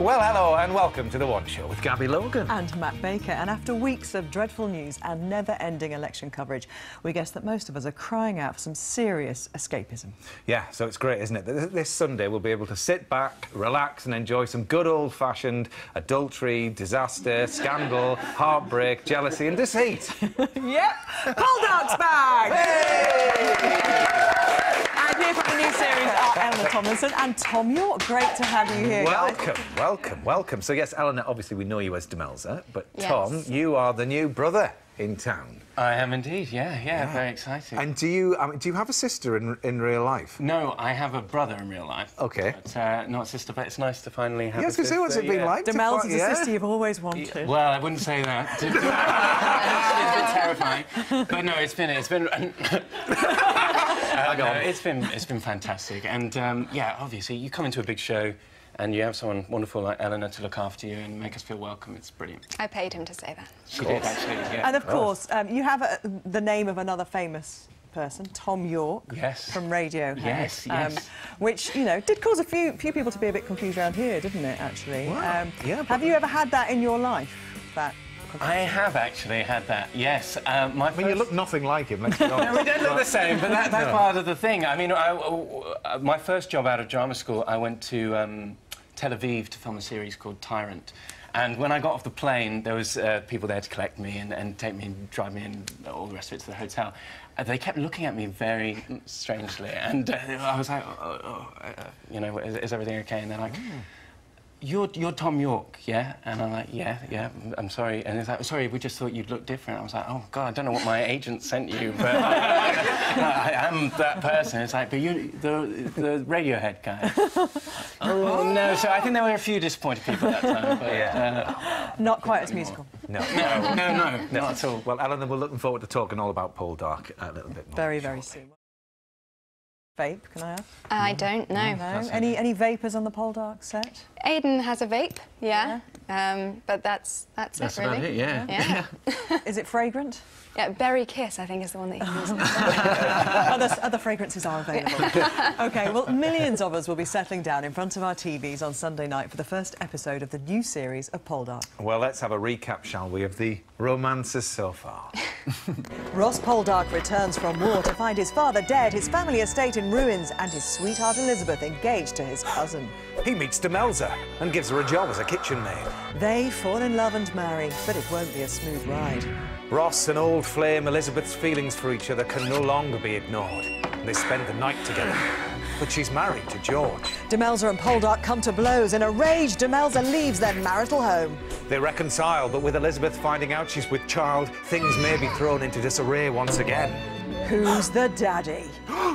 Well, hello and welcome to The One Show with Gabby Logan. And Matt Baker. And after weeks of dreadful news and never-ending election coverage, we guess that most of us are crying out for some serious escapism. Yeah, so it's great, isn't it? This Sunday we'll be able to sit back, relax and enjoy some good old-fashioned adultery, disaster, scandal, heartbreak, jealousy and deceit. Yep! Poldark's back! And here from the new series are Eleanor Tomlinson and Tom York. Great to have you here, Welcome, guys. welcome. So, yes, Eleanor, obviously we know you as Demelza, but Yes. Tom, you are the new brother in town. I am indeed, yeah, very exciting. And do you have a sister in real life? No, I have a brother in real life. OK. But, not a sister, but it's nice to finally have a Yes, sister. what's it been like? Demelza's a sister you've always wanted. Well, I wouldn't say that. It's been terrifying. But no, it's been it's been fantastic. And yeah, obviously, you come into a big show and you have someone wonderful like Eleanor to look after you and make us feel welcome. It's brilliant. I paid him to say that. She did, actually, yeah. And of course, you have the name of another famous person, Tom York. Yes. From Radiohead. Yes, yes. Which, you know, did cause a few people to be a bit confused around here, didn't it, actually? Wow. Yeah, have you ever had that in your life, that I have actually had that, yes. I mean, you look nothing like him, let's be honest. No, we don't look the same, but that's part of the thing. I mean, my first job out of drama school, I went to Tel Aviv to film a series called Tyrant. And when I got off the plane, there was people there to collect me and take me and drive me and all the rest of it to the hotel. They kept looking at me very strangely, and I was like, you know, is everything okay? And they're like, You're Tom York, yeah? And I'm like, yeah, I'm sorry. And he's like, sorry, we just thought you'd look different. I was like, oh, God, I don't know what my agent sent you, but I am that person. It's like, but you're the Radiohead guy. Oh, no. So I think there were a few disappointed people that time, but... Yeah. Not quite as musical. No, not at all. Well, Eleanor, we're looking forward to talking all about Poldark a little bit more. Very, very soon. Vape, can I ask? I don't know. No? Any vapors on the Poldark set? Aidan has a vape, yeah. But that's it, really. That's about it, yeah. Is it fragrant? Yeah, Berry Kiss, I think, is the one that he uses. Other fragrances are available. OK, well, millions of us will be settling down in front of our TVs on Sunday night for the first episode of the new series of Poldark. Well, let's have a recap, shall we, of the romances so far. Ross Poldark returns from war to find his father dead, his family estate in ruins, and his sweetheart Elizabeth engaged to his cousin. He meets Demelza and gives her a job as a kitchen maid. They fall in love and marry, but it won't be a smooth ride. Ross, an old flame, Elizabeth's feelings for each other can no longer be ignored. They spend the night together. But she's married to George. Demelza and Poldark come to blows. In a rage, Demelza leaves their marital home. They reconcile, but with Elizabeth finding out she's with child, things may be thrown into disarray once again. Who's the daddy?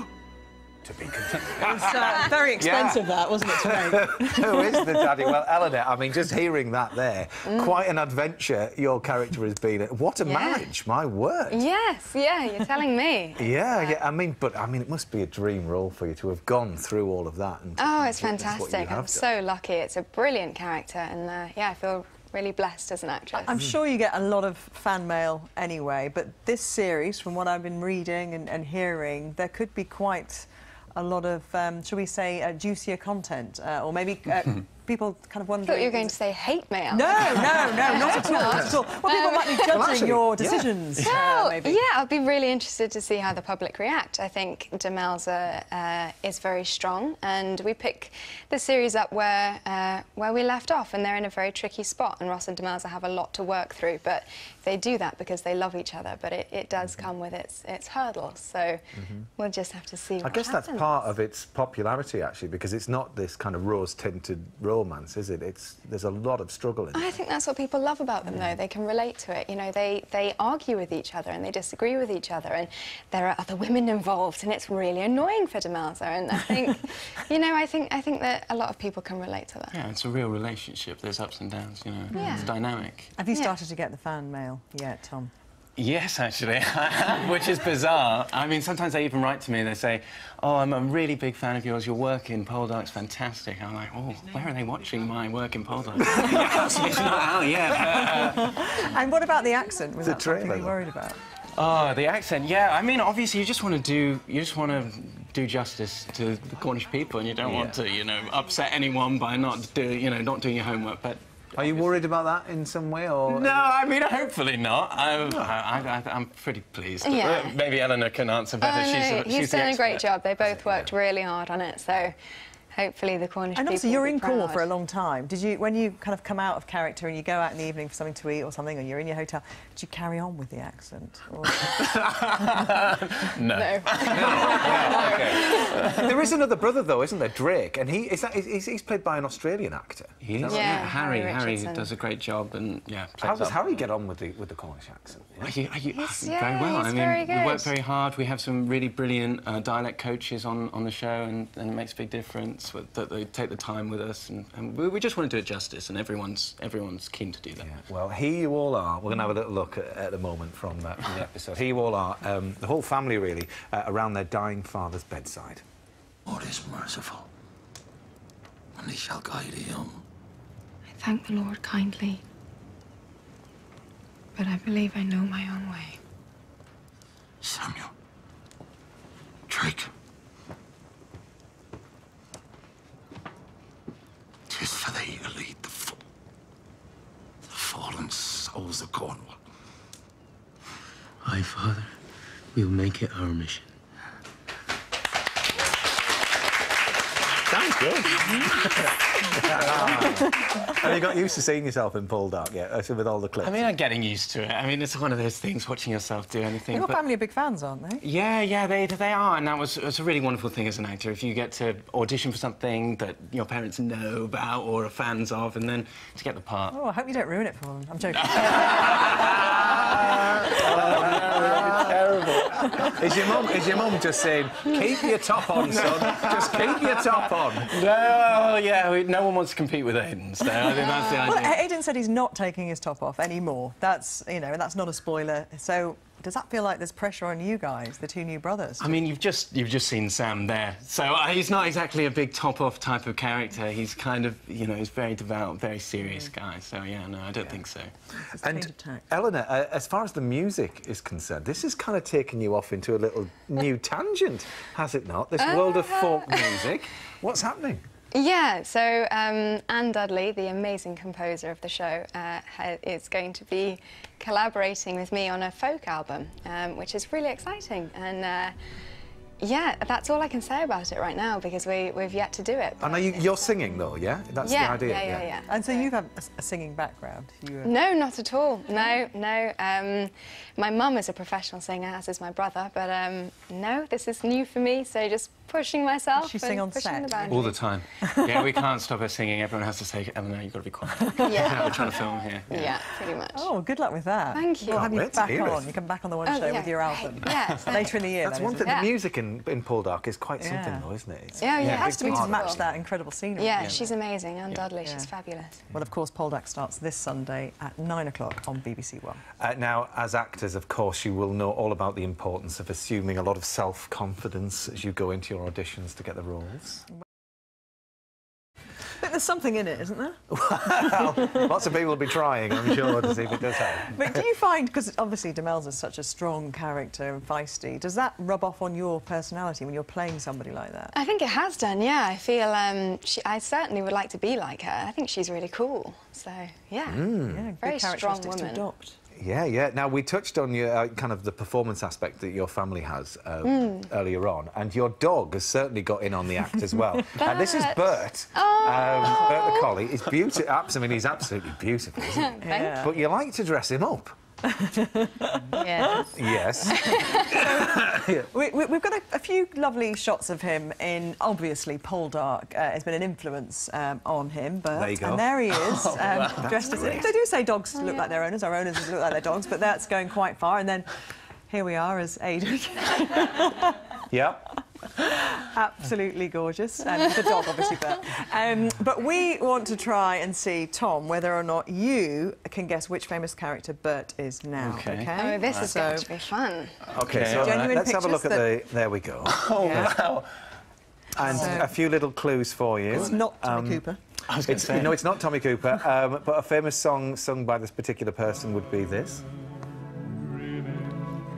To be continued. It was very expensive, that, wasn't it, to make? Who is the daddy? Well, Eleanor, I mean, just hearing that there, quite an adventure your character has been. What a marriage, my word. Yes, yeah, you're telling me. Yeah, I mean, it must be a dream role for you to have gone through all of that. And Oh, it's fantastic. I'm so lucky. It's a brilliant character, and yeah, I feel really blessed as an actress. I'm sure you get a lot of fan mail anyway, but this series, from what I've been reading and hearing, there could be quite a lot of, shall we say, juicier content, or maybe people kind of wondering... I thought you were going to say hate mail. No, not at all, not at all. Well, people might be judging your decisions, maybe. Yeah, I'll be really interested to see how the public react. I think Demelza is very strong, and we pick the series up where we left off, and they're in a very tricky spot, and Ross and Demelza have a lot to work through, but they do that because they love each other, but it does come with its hurdles, so we'll just have to see what happens. I guess that's part of its popularity, actually, because it's not this kind of rose-tinted romance, is it? There's a lot of struggle in it. I think that's what people love about them, though. They can relate to it. You know, they argue with each other and they disagree with each other, and there are other women involved, and it's really annoying for Demelza. And I think, you know, I think that a lot of people can relate to that. Yeah, it's a real relationship. There's ups and downs, you know. Yeah. It's dynamic. Have you started to get the fan mail yet, Tom? Yes, actually, which is bizarre. I mean, sometimes they even write to me, they say, oh, I'm a really big fan of yours, your work in Poldark's fantastic. I'm like, oh, where are they watching my work in Poldark? It's not out yet. And what about the accent? Was that trailer. something you worried about? Oh, the accent, yeah. I mean, obviously, you just want to do justice to the Cornish people, and you don't want to, you know, upset anyone by not doing your homework. But are you worried about that in some way, or...? No, I mean, hopefully not. I'm pretty pleased. Yeah. Maybe Eleanor can answer better. No, he's the done a great expert. job. They both worked really hard on it, so hopefully the Cornish And people also, you're will be in Cornwall proud. for a long time. Did you, when you kind of come out of character and you go out in the evening for something to eat or something, or you're in your hotel, did you carry on with the accent? Or... No. Okay. There is another brother, though, isn't there? Drake, and he's played by an Australian actor. He is. Yeah, Harry Richardson. does a great job, and How does Harry get on with the Cornish accent? Very well. he's I mean, very we good. work very hard. We have some really brilliant dialect coaches on the show, and it makes a big difference that they take the time with us, and we just want to do it justice, and everyone's keen to do that. Yeah. Well, here you all are. We're going to have a little look at the moment from the episode. Here you all are, the whole family really, around their dying father's bedside. God is merciful, and he shall guide him. I thank the Lord kindly, but I believe I know my own way. Samuel, Drake, 'tis for thee to lead the fallen souls of Cornwall. Aye, Father. We'll make it our mission. Sounds good. Have you got used to seeing yourself in Poldark yet, with all the clips? I mean, I'm getting used to it. I mean, it's one of those things, watching yourself do anything. Your but... family are big fans, aren't they? Yeah, they are, and it's a really wonderful thing as an actor if you get to audition for something that your parents know about or are fans of, and then to get the part. Oh, I hope you don't ruin it for them. I'm joking. Terrible. Is your mum just saying, keep your top on, son? Just keep your top on. No, no one wants to compete with Aiden, so I think that's the idea. Well, Aidan said he's not taking his top off anymore. That's, you know, that's not a spoiler. So does that feel like there's pressure on you guys, the two new brothers? I mean, you've just seen Sam there, so he's not exactly a big top-off type of character. He's kind of, you know, he's very devout, very serious guy. So yeah, no, I don't think so. And Eleanor, as far as the music is concerned, this has kind of taken you off into a little new tangent, has it not? This world of folk music. What's happening? Yeah, so Anne Dudley, the amazing composer of the show, is going to be collaborating with me on a folk album, which is really exciting. And yeah, that's all I can say about it right now because we've yet to do it. And you're singing though, yeah? That's the idea. Yeah. And so you have a singing background? No, not at all. No. My mum is a professional singer, as is my brother, but no, this is new for me, so just pushing myself. Does she sing on pushing set? the boundaries. All the time. Yeah, we can't stop her singing. Everyone has to say, Eleanor, you've got to be quiet. Yeah. We're trying to film here. Yeah, pretty much. Oh, good luck with that. Thank you. We'll have you Can't wait to back hear it. on. You come back on the One Oh, Show yeah, with your album. Yeah. Later in the year. That's then, one isn't thing. it? The music in Poldark is quite something, Yeah. though, isn't it? It's, Yeah, It has it's to be to beautiful. match that incredible scenery. Yeah, she's amazing. Anne Dudley, Yeah. she's fabulous. Well, of course, Poldark starts this Sunday at 9 o'clock on BBC One. Now, as actors, of course, you will know all about the importance of assuming a lot of self-confidence as you go into your auditions to get the roles. But there's something in it, isn't there? Well, lots of people will be trying, I'm sure, to see if it does help. But do you find, because obviously Demelza's such a strong character and feisty, does that rub off on your personality when you're playing somebody like that? I think it has done, yeah. I feel I certainly would like to be like her. I think she's really cool. So, yeah. Yeah, Very good strong characteristics woman. to adopt. Yeah. Now, we touched on your kind of the performance aspect that your family has earlier on, and your dog has certainly got in on the act as well. And this is Bert. Bert the collie. He's beautiful. I mean, he's absolutely beautiful, isn't he? Yeah. But you like to dress him up. Yes. Yes. We've got a few lovely shots of him in, obviously, Poldark has been an influence on him, Bert. There you go. And there he is, dressed as... great. They do say dogs look like their owners, our owners look like their dogs, but that's going quite far. And then here we are as Aidan. Yeah. Absolutely gorgeous. And the dog, obviously, but we want to try and see, Tom, whether or not you can guess which famous character Bert is now. Okay. Oh, this is going to be fun. Okay, Okay, so Genuine let's have a look at pictures the... There we go. Oh, wow. And a few little clues for you. It's not Tommy Cooper. I was going to say... No, it's not Tommy Cooper, but a famous song sung by this particular person would be this. Oh,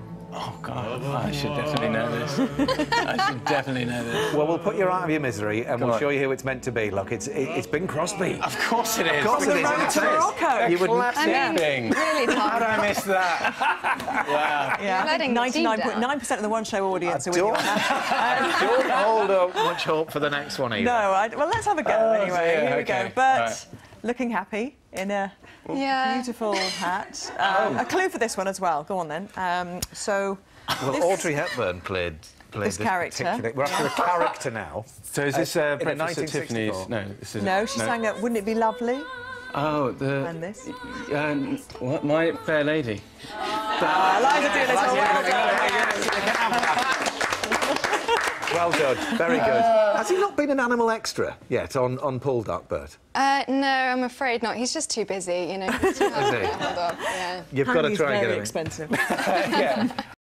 Oh, God, I should definitely know this. I should definitely know this. Well, we'll put you out of your misery and we'll show you who it's meant to be. Look, it's Bing Crosby. Of course it is. Of course it is. Road to Morocco. You wouldn't... Classic Bing. Really How tough. did I miss that? Wow. Yeah, I think letting the team down. 99.9% of the One Show audience are with you on that. Don't hold up much hope for the next one either. No, well, let's have a go anyway. dear, Here we okay. go. Bert, Right. looking happy in a Yeah. beautiful hat. A clue for this one as well. Go on then. Well, this- Audrey Hepburn played this character. particular- We're after a character now. So is this in Breakfast at 1964. Tiffany's? No, this is... No, she sang Wouldn't It Be Lovely? Oh, the... And this? What? My Fair Lady. Eliza doing this one. Well done. Well done. Very good. Has he not been an animal extra yet on Pulled Up, Bert? No, I'm afraid not. He's just too busy, you know. He's too hard to he? hold up, yeah. You've got to He's try and very get him. expensive. Yeah.